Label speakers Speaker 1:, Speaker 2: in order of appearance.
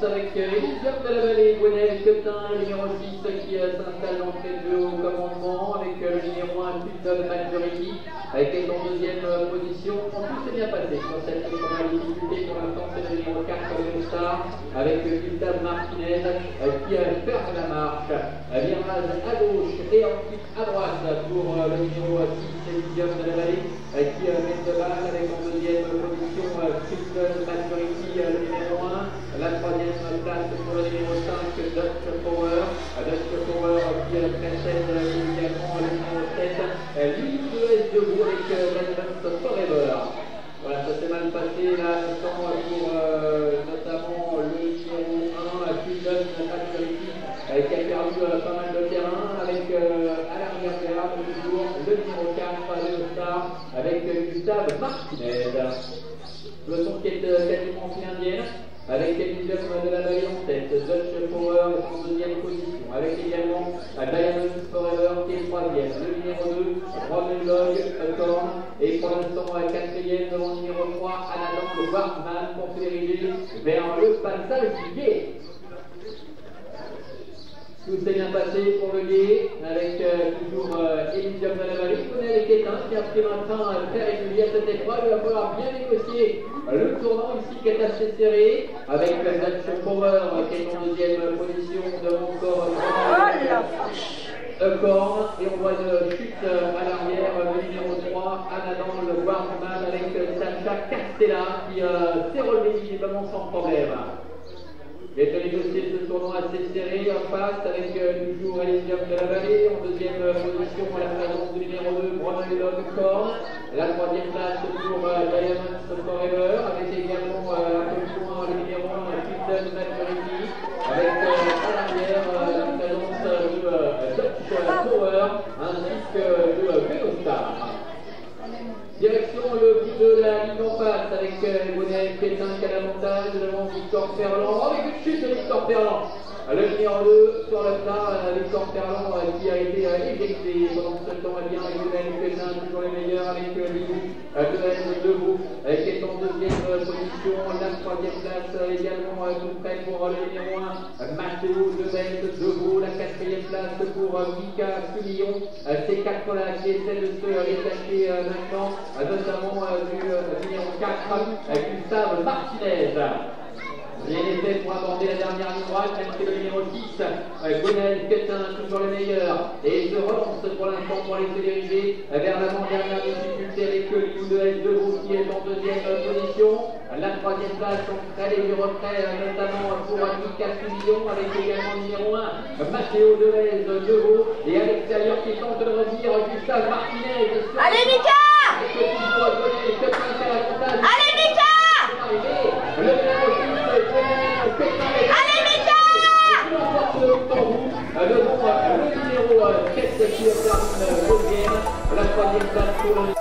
Speaker 1: avec Elysium de la Vallée, Gwenel Quetin, le numéro 6 qui s'installe dans le jeu au commandement, avec le numéro 1 Culton Majority, qui est en deuxième position. Tout s'est bien passé sur cette première difficulté. Pour l'instant, c'est le numéro 4 Léon Star, avec Gustave Martinez qui ferme la marche. Virage à gauche et ensuite à droite pour le numéro 6 Elysium de la Vallée, qui met de balle avec en deuxième position Culton Majority, le numéro 1. La troisième place pour le numéro 5 Dutch Power. Dutch Power qui précède également le numéro 7 Lily de S2 avec Diamond Forever. Voilà, ça s'est mal passé là, pour notamment le numéro 1 Culton Majority qui a perdu pas mal de terrain avec à l'arrière toujours le numéro 4 Léon Star avec Gustave Martinez. Le son qui est quasiment indienne, avec Elysium de la Vallée en tête, Dutch Power est en deuxième position, avec également Diamond Forever qui est troisième, le numéro 2, Roman Log, Korn, et pour l'instant quatrième devant le numéro 3, Anadan, le Warman, pour se diriger vers le passage du guet. Tout s'est bien passé pour le guet, avec toujours Elysium de la Vallée, Gwenel et Quetin qui a pris maintenant très régulier à cette épreuve. Il va falloir bien négocier le tournant ici qui est assez serré, avec Dutch Power qui est en deuxième position devant encore Korn, et on voit une chute à l'arrière, le numéro 3, Anadan, le Warman avec Sacha Castella qui s'est relevé visiblement sans problème. Il a négocié ce tournoi assez serré en face avec toujours Elysium de la Vallée en deuxième position à la présence du numéro 2 Roman Log Korn. La troisième place pour Diamond Forever avec également un peu plus loin le numéro 1 Culton Majority avec à l'arrière la présence de Dutch Power ainsi que de Léon Star. Direction le bout de la ligne en face avec Gwenel Quetin qui a l'avantage devant Victor Ferland. Oh, avec une chute de Victor Ferland. Le numéro 2 sur le plat, Victor Ferland qui a été éjecté pendant ce temps. Eh bien, Gwenel Quetin toujours les meilleurs avec Lily de Debout qui est en deuxième position. La troisième place également tout près pour le numéro 1 Mathéo Debout. La quatrième place pour Mika Fillon. Ces quatre-là qui essaient de se détacher maintenant, notamment du numéro 4 Gustave Martinez. Rien n'est fait pour aborder la dernière ligne droite, même que le numéro 6, Gwenel Quetin, toujours le meilleur, et se relance pour l'instant pour aller se diriger vers l'avant-dernière difficulté avec Lily de S2 qui est en deuxième position. La troisième place, on crée du retrait, notamment pour Mika Fillon, avec également le numéro 1, Mathéo Delez Deveau, et à l'extérieur qui tente de revenir, Gustave Martinez.
Speaker 2: Allez Mika! Allez Mika!
Speaker 1: Le numéro 6,
Speaker 2: allez Mika!
Speaker 1: Le numéro 7 qui termine deuxième, la troisième place pour le